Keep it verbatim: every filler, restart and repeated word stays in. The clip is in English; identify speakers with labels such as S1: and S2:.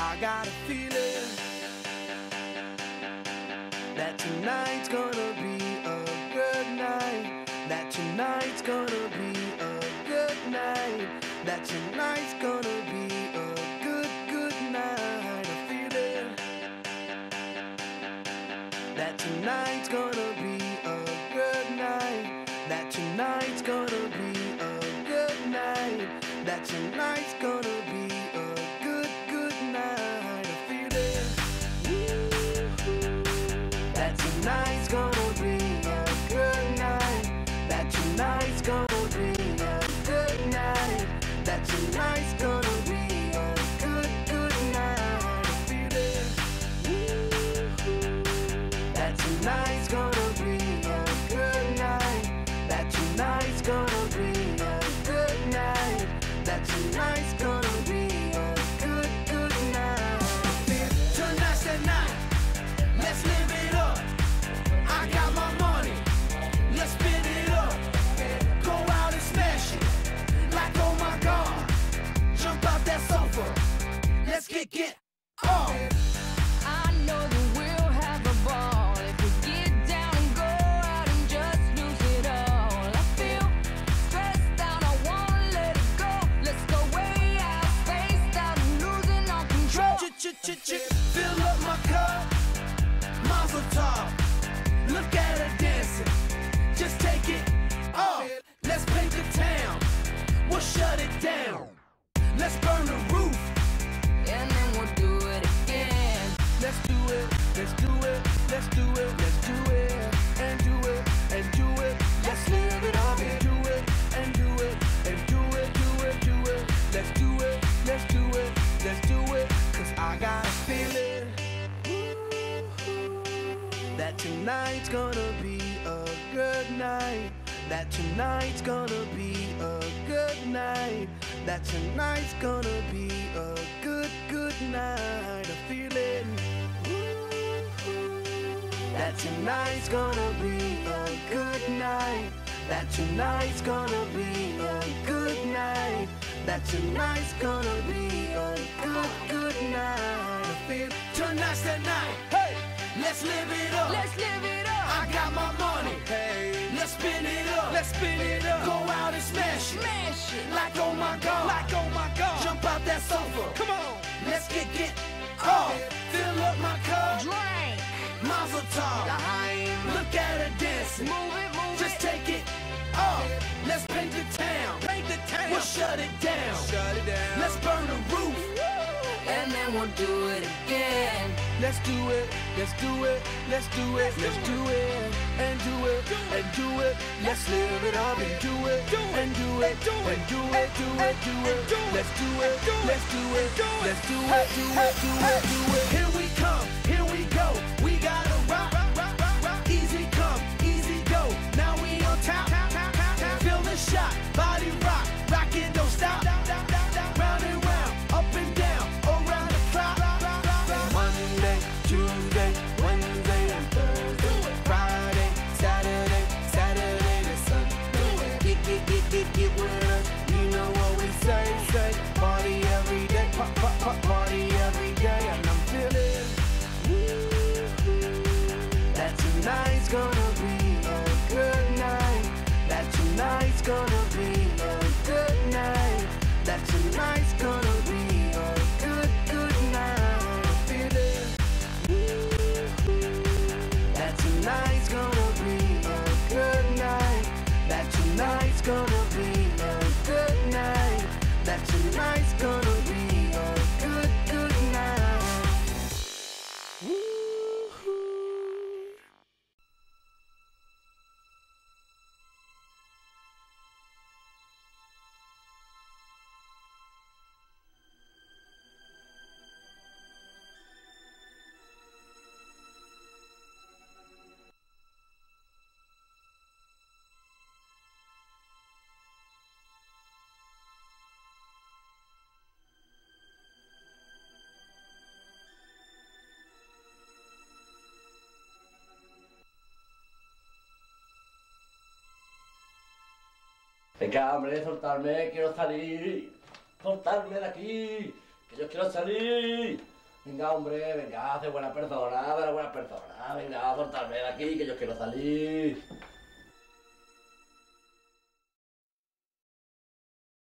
S1: I got a feeling that tonight's gonna be a good night. That tonight's gonna be a good night. That tonight's gonna be a good, good night. A feeling that tonight's gonna be a good night. That tonight's gonna be a good night. That tonight's gonna be a good, good night. A feeling that tonight's gonna be a good night. That tonight's gonna be a good night. That tonight's gonna be a good, good night. A feeling that tonight's gonna be a good night. That tonight's gonna be a good night. That tonight's gonna be a good, good night. Tonight's the night. Let's live it up. I got my money. Let's spin it up. Go out and smash it. Like oh my God. Jump out that sofa. Let's kick it off.
S2: I know that we'll have a ball if we get down and go out and just lose it all. I feel stressed out, I wanna let it go. Let's go way out, spaced out, and losing all control.
S1: Ch-ch-ch-ch, fill up my cup. Mazel tov. Look at her dancing. Just take it off. Let's paint the town. We'll shut it down. Let's burn the roof.
S2: And then we'll do it again.
S1: Let's do it. Let's do it. Let's do it. Let's do it. And do it. And do it. Let's live it up and do it. And do it. And do it. Do it. Do it. Let's do it. Let's do it. Let's do it. Cause I got a feeling that tonight's gonna be a good night. That tonight's gonna be a good night. That tonight's gonna be a good, good night. A feeling that tonight's gonna be a good night. That tonight's gonna be a good night. That tonight's gonna be a good, good night. A feel tonight's the night. Hey, let's live it up.
S2: Let's live it up.
S1: I got my money. Hey, let's spin it up. Let's spin it up. Go out and smash it.
S2: Smash it.
S1: Like oh my God. Like oh my God. Jump out that sofa. Come on. Let's kick it off. Fill up my cup.
S2: Drink.
S1: Mazel tov.
S2: Time.
S1: Look at her dancing.
S2: Move it, move
S1: Just
S2: it.
S1: take it off. Let's paint the town. Paint the town. We'll shut it down. Shut it down. Let's burn the roof.
S2: And then we'll do it again.
S1: Let's do it, let's do it, let's do it, let's do it, and do it, and do it. Let's live it up and do it, and do it, and do it, do it, do it. Let's do it, let's do it, let's do it, do it, do it, do it. Here we come, here we go. We gotta rock, rock, rock, rock. Easy come, easy go. Now we on top, feel the shot, body rock, rockin' don't stop. Round and round, up and down, around the clock. Monday, Tuesday, Wednesday, and Thursday, Friday, Saturday, Saturday to Sunday. Get, get, get, get, get with us. You know what we say, say. Party every day, pop, pop, pop, party every day. And I'm feeling that tonight's gonna be a good night. That tonight's gonna be a good night. That tonight's gonna be a good, good night. Feeling that tonight's gonna be a good night. That tonight's gonna be a good night. That tonight's gonna be a good, good night. Woo-hoo.
S3: Venga, hombre, soltarme, quiero salir. Soltarme de aquí, que yo quiero salir. Venga, hombre, venga, haz de buena persona, de buena persona. Venga, soltarme de aquí, que yo quiero salir.